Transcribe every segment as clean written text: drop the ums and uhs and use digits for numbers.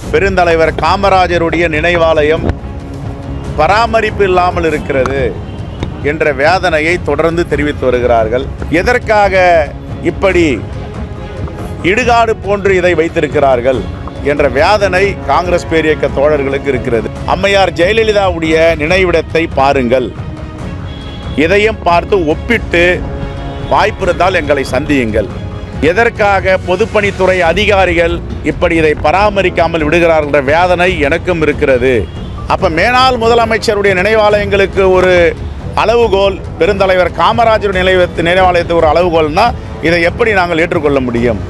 பெருந்தலைவர் காமராஜருடைய நினைவாலயம் பராமரிப்பு இல்லாமல் இருக்கிறது என்ற வேதனையை தொடர்ந்து தெரிவித்து வருகிறார்கள். எதற்காக இப்படி இடுகாடு போன்று இதை வைத்திருக்கிறார்கள் என்ற வேதனை காங்கிரஸ் பேரியக்க தோழர்களுக்கு இருக்கிறது. அம்மையார் ஜெயலலிதாவுடைய நினைவிடத்தை பாருங்கள், இதையும் பார்த்து ஒப்பிட்டு வாய்ப்பு இருந்தால் எங்களை சந்தியுங்கள். எதற்காக பொதுப்பணித்துறை அதிகாரிகள் இப்படி இதை பராமரிக்காமல் விடுகிறார்கள் என்ற வேதனை எனக்கும் இருக்கிறது. அப்போ மேனாள் முதலமைச்சருடைய நினைவாலயங்களுக்கு ஒரு அளவுகோல், பெருந்தலைவர் காமராஜர் நினைவாலயத்துக்கு ஒரு அளவுகோல்னா இதை எப்படி நாங்கள் ஏற்றுக்கொள்ள முடியும்?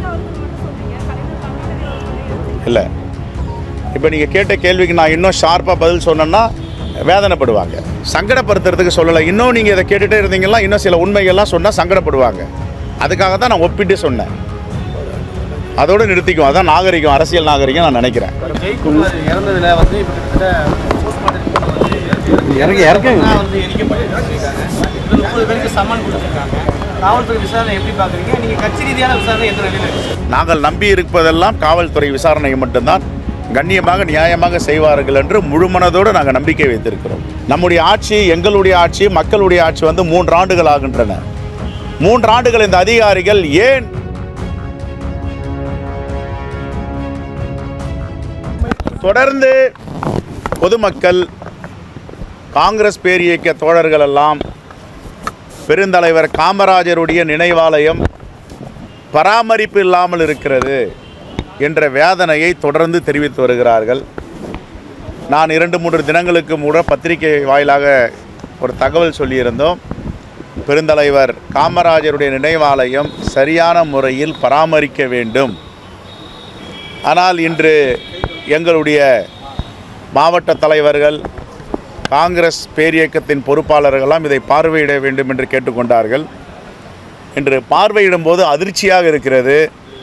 இல்லை, இப்போ நீங்கள் கேட்ட கேள்விக்கு நான் இன்னும் ஷார்ப்பாக பதில் சொன்னேன்னா வேதனைப்படுவாங்க. சங்கடப்படுத்துறதுக்கு சொல்லலை. இன்னும் நீங்கள் இதை கேட்டுகிட்டே இருந்தீங்கன்னா இன்னும் சில உண்மைகள்லாம் சொன்னால் சங்கடப்படுவாங்க. அதுக்காக தான் நான் ஒப்பிட்டு சொன்னேன். அதோடு நிறுத்திக்கும். அதான் நாகரிகம், அரசியல் நாகரிகம் நான் நினைக்கிறேன். நாங்கள் நம்பி இருப்பதெல்லாம் காவல்துறை விசாரணை மட்டும்தான் கண்ணியமாக நியாயமாக செய்வார்கள் என்று முழுமனதோடு நாங்கள் நம்பிக்கை வைத்திருக்கிறோம். நம்முடைய ஆட்சி, எங்களுடைய ஆட்சி, மக்களுடைய ஆட்சி 3 ஆண்டுகள் ஆகின்றன. 3 ஆண்டுகள் இந்த அதிகாரிகள் ஏன் தொடர்ந்து பொதுமக்கள், காங்கிரஸ் பேரியக்க தோழர்கள் எல்லாம் பெருந்தலைவர் காமராஜருடைய நினைவாலயம் பராமரிப்பு இல்லாமல் இருக்கிறது என்ற வேதனையை தொடர்ந்து தெரிவித்து வருகிறார்கள். நான் 2-3 தினங்களுக்கு முன்னே பத்திரிகை வாயிலாக ஒரு தகவல் சொல்லியிருந்தோம். பெருந்தலைவர் காமராஜருடைய நினைவாலயம் சரியான முறையில் பராமரிக்க வேண்டும். ஆனால் இன்று எங்களுடைய மாவட்ட தலைவர்கள், காங்கிரஸ் பேரியக்கத்தின் பொறுப்பாளர்களெல்லாம் இதை பார்வையிட வேண்டும் என்று கேட்டுக்கொண்டார்கள். இன்று பார்வையிடும்போது அதிர்ச்சியாக இருக்கிறது.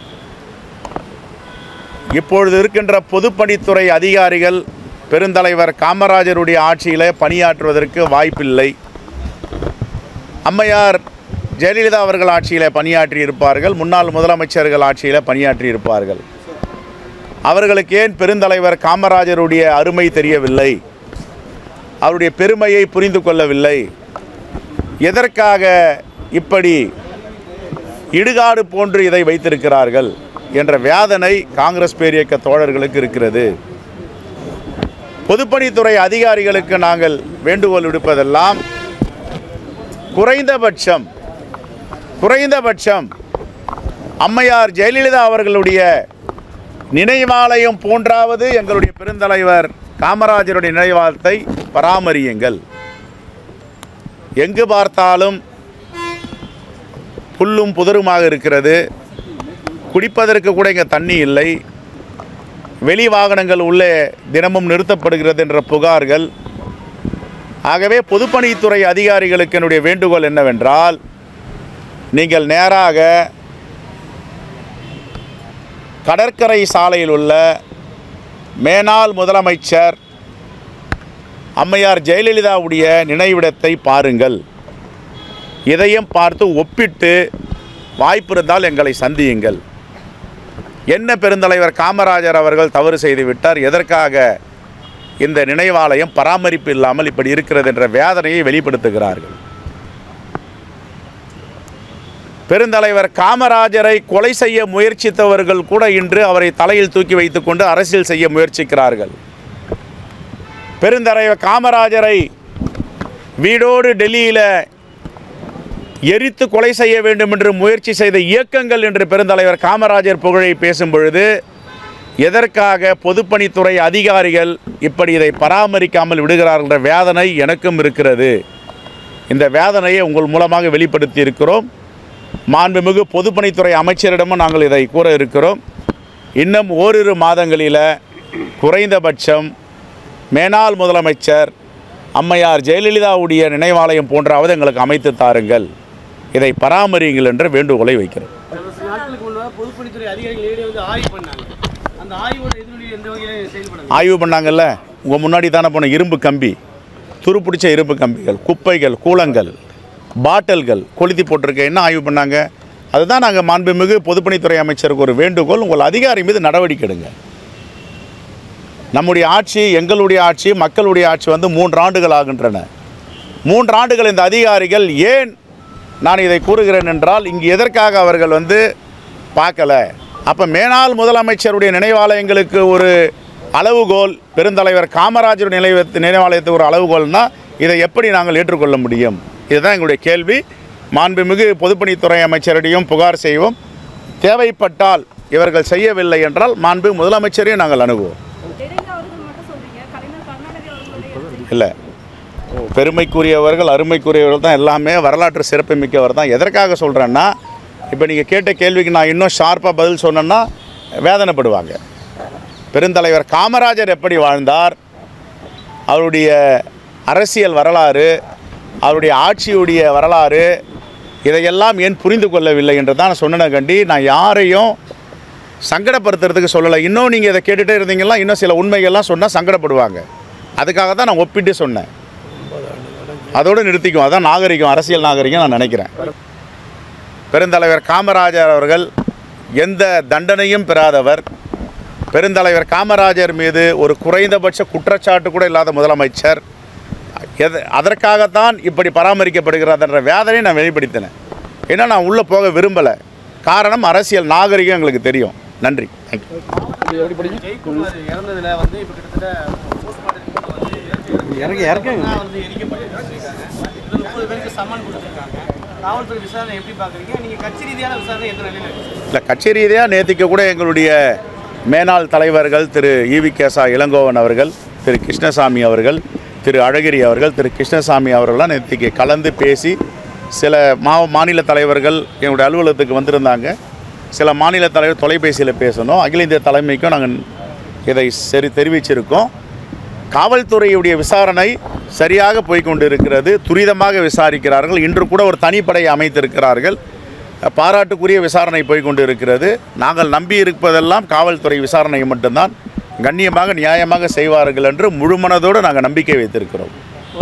இப்பொழுது இருக்கின்ற பொதுப்பணித்துறை அதிகாரிகள் பெருந்தலைவர் காமராஜருடைய ஆட்சியில் பணியாற்றுவதற்கு வாய்ப்பில்லை. அம்மையார் ஜெயலலிதா அவர்கள் ஆட்சியில் பணியாற்றி இருப்பார்கள், முன்னாள் முதலமைச்சர்கள் ஆட்சியில் பணியாற்றி இருப்பார்கள். அவர்களுக்கு ஏன் பெருந்தலைவர் காமராஜருடைய அருமை தெரியவில்லை? அவருடைய பெருமையை புரிந்து கொள்ளவில்லை? எதற்காக இப்படி இடுகாடு போன்று இதை வைத்திருக்கிறார்கள் என்ற வேதனை காங்கிரஸ் பேரியக்க தோழர்களுக்கு இருக்கிறது. பொதுப்பணித்துறை அதிகாரிகளுக்கு நாங்கள் வேண்டுகோள் விடுப்பதெல்லாம் குறைந்தபட்சம் அம்மையார் ஜெயலலிதா அவர்களுடைய நினைவாலயம் போன்றாவது எங்களுடைய பெருந்தலைவர் காமராஜருடைய நினைவாலயத்தை பராமரியுங்கள். எங்கு பார்த்தாலும் புல்லும் புதருமாக இருக்கிறது. குடிப்பதற்கு கூட இங்கே தண்ணி இல்லை. வெளி வாகனங்கள் உள்ளே தினமும் நிறுத்தப்படுகிறது என்ற புகார்கள். ஆகவே பொதுப்பணித்துறை அதிகாரிகளுக்கு என்னுடைய வேண்டுகோள் என்னவென்றால், நீங்கள் நேராக கடற்கரை சாலையில் உள்ள மேனாள் முதலமைச்சர் அம்மையார் ஜெயலலிதாவுடைய நினைவிடத்தை பாருங்கள். இதையும் பார்த்து ஒப்பிட்டு வாய்ப்பு இருந்தால் எங்களை சந்தியுங்கள். என்ன பெருந்தலைவர் காமராஜர் அவர்கள் தவறு செய்துவிட்டார்? எதற்காக இந்த நினைவாலயம் பராமரிப்பு இல்லாமல் இப்படி இருக்கிறது என்ற வேதனையை வெளிப்படுத்துகிறார்கள். பெருந்தலைவர் காமராஜரை கொலை செய்ய முயற்சித்தவர்கள் கூட இன்று அவரை தலையில் தூக்கி வைத்துக்கொண்டு அரசியல் செய்ய முயற்சிக்கிறார்கள். பெருந்தலைவர் காமராஜரை வீடோடு டெல்லியில் எரித்து கொலை செய்ய வேண்டும் என்று முயற்சி செய்த இயக்கங்கள் என்று பெருந்தலைவர் காமராஜர் புகழை பேசும் பொழுது, எதற்காக பொதுப்பணித்துறை அதிகாரிகள் இப்படி இதை பராமரிக்காமல் விடுகிறார்கள் என்ற வேதனை எனக்கும் இருக்கிறது. இந்த வேதனையை உங்கள் மூலமாக வெளிப்படுத்தி இருக்கிறோம். மாண்புமிகு பொதுப்பணித்துறை அமைச்சரிடமும் நாங்கள் இதை கூற இருக்கிறோம். இன்னும் ஓரிரு மாதங்களில் குறைந்தபட்சம் மேனாள் முதலமைச்சர் அம்மையார் ஜெயலலிதாவுடைய நினைவாலயம் போன்றாவது எங்களுக்கு அமைத்து தாருங்கள், இதை பராமரியுங்கள் என்ற வேண்டுகோளை வைக்கிறோம். ஆய்வு பண்ணாங்கல்ல, உங்கள் முன்னாடி தானே போன இரும்பு கம்பி, துருப்பிடிச்ச இரும்பு கம்பிகள், குப்பைகள், கூலங்கள், பாட்டில்கள் கொளுத்தி போட்டிருக்க என்ன ஆய்வு பண்ணாங்க? அதுதான் நாங்கள் மாண்புமிகு பொதுப்பணித்துறை அமைச்சருக்கு ஒரு வேண்டுகோள், உங்கள் அதிகாரி மீது நடவடிக்கை எடுங்க. நம்முடைய ஆட்சி, எங்களுடைய ஆட்சி, மக்களுடைய ஆட்சி வந்து 3 ஆண்டுகள் ஆகின்றன. 3 ஆண்டுகள் இந்த அதிகாரிகள் ஏன் நான் இதை கூறுகிறேன் என்றால், இங்கு எதற்காக அவர்கள் வந்து பார்க்கல. அப்போ மேனாள் முதலமைச்சருடைய நினைவாலயங்களுக்கு ஒரு அளவுகோல், பெருந்தலைவர் காமராஜர் நினைவாலயத்துக்கு ஒரு அளவுகோல்னால் இதை எப்படி நாங்கள் ஏற்றுக்கொள்ள முடியும்? இதுதான் எங்களுடைய கேள்வி. மாண்புமிகு பொதுப்பணித்துறை அமைச்சரிடையும் புகார் செய்வோம். தேவைப்பட்டால் இவர்கள் செய்யவில்லை என்றால் மாண்பு முதலமைச்சரையும் நாங்கள் அணுகுவோம். இல்லை, பெருமைக்குரியவர்கள், அருமைக்குரியவர்கள் தான், எல்லாமே வரலாற்று சிறப்பு மிக்கவர் தான். எதற்காக சொல்கிறேன்னா, இப்போ நீங்கள் கேட்ட கேள்விக்கு நான் இன்னும் ஷார்ப்பாக பதில் சொன்னேன்னா வேதனைப்படுவாங்க. பெருந்தலைவர் காமராஜர் எப்படி வாழ்ந்தார், அவருடைய அரசியல் வரலாறு, அவருடைய ஆட்சியுடைய வரலாறு, இதையெல்லாம் ஏன் புரிந்து கொள்ளவில்லை என்று தான் நான் சொன்னேன் கண்டி. நான் யாரையும் சங்கடப்படுத்துறதுக்கு சொல்லலை. இன்னும் நீங்கள் இதை கேட்டுகிட்டே இருந்தீங்கன்னா இன்னும் சில உண்மைகள்லாம் சொன்னால் சங்கடப்படுவாங்க. அதுக்காக தான் நான் ஒப்பிட்டு சொன்னேன். அதோடு நிறுத்திக்கும். அதான் நாகரிகம், அரசியல் நாகரிகம் நான் நினைக்கிறேன். பெருந்தலைவர் காமராஜர் அவர்கள் எந்த தண்டனையும் பெறாதவர். பெருந்தலைவர் காமராஜர் மீது ஒரு குறைந்தபட்ச குற்றச்சாட்டு கூட இல்லாத முதலமைச்சர். அதற்காகத்தான் இப்படி பராமரிக்கப்படுகிறது என்ற வேதனை நான் வெளிப்படுத்தினேன். ஏன்னா நான் உள்ளே போக விரும்பலை. காரணம், அரசியல் நாகரிகம் எங்களுக்கு தெரியும். நன்றி, தேங்க்யூ. இல்லை, கட்சி ரீதியாக நேற்றுக்கு கூட எங்களுடைய மேனாள் தலைவர்கள் திரு ஈவி.கே.சா. இளங்கோவன் அவர்கள், திரு கிருஷ்ணசாமி அவர்கள், திரு அழகிரி அவர்கள், திரு கிருஷ்ணசாமி அவர்கள்லாம் நேற்றுக்கு கலந்து பேசி, சில மாநில தலைவர்கள் எங்களுடைய அலுவலகத்துக்கு வந்திருந்தாங்க. சில மாநில தலைவர் தொலைபேசியில் பேசணும். அகில இந்திய தலைமைக்கும் நாங்கள் இதை தெரிவிச்சிருக்கோம். காவல்துறையுடைய விசாரணை சரியாக போய்கொண்டு இருக்கிறது. துரிதமாக விசாரிக்கிறார்கள். இன்று கூட ஒரு தனிப்படையை அமைத்திருக்கிறார்கள். பாராட்டுக்குரிய விசாரணை போய்கொண்டு இருக்கிறது. நாங்கள் நம்பி இருப்பதெல்லாம் காவல்துறை விசாரணை மட்டும்தான். கண்ணியமாக, நியாயமாக செய்வார்கள் என்று முழுமனதோடு நாங்கள் நம்பிக்கை வைத்திருக்கிறோம்.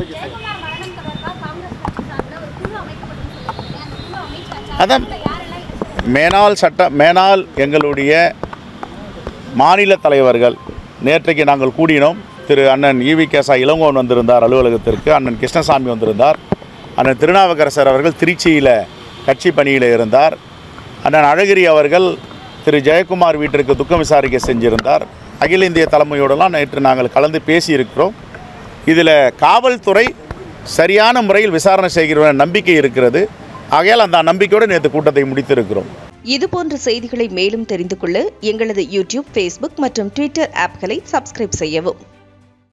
அதான் மேனாள் எங்களுடைய மாநில தலைவர்கள் நேற்றைக்கு நாங்கள் கூடினோம். திரு அண்ணன் ஈவி.கே.சா. இளங்கோவன் வந்திருந்தார் அலுவலகத்திற்கு. அண்ணன் கிருஷ்ணசாமி வந்திருந்தார். அண்ணன் திருநாவுக்கரசர் அவர்கள் திருச்சியில் கட்சி பணியில் இருந்தார். அண்ணன் அழகிரி அவர்கள் திரு ஜெயக்குமார் வீட்டிற்கு துக்கம் விசாரிக்க செஞ்சிருந்தார். அகில இந்திய தலைமையோடலாம் நேற்று நாங்கள் கலந்து பேசியிருக்கிறோம். இதில் காவல்துறை சரியான முறையில் விசாரணை செய்கிற நம்பிக்கை இருக்கிறது. ஆகையால் அந்த நம்பிக்கையோடு நேற்று கூட்டத்தை முடித்திருக்கிறோம். இதுபோன்ற செய்திகளை மேலும் தெரிந்து கொள்ள எங்களது யூடியூப், ஃபேஸ்புக் மற்றும் ட்விட்டர் ஆப்களை சப்ஸ்கிரைப் செய்யவும்.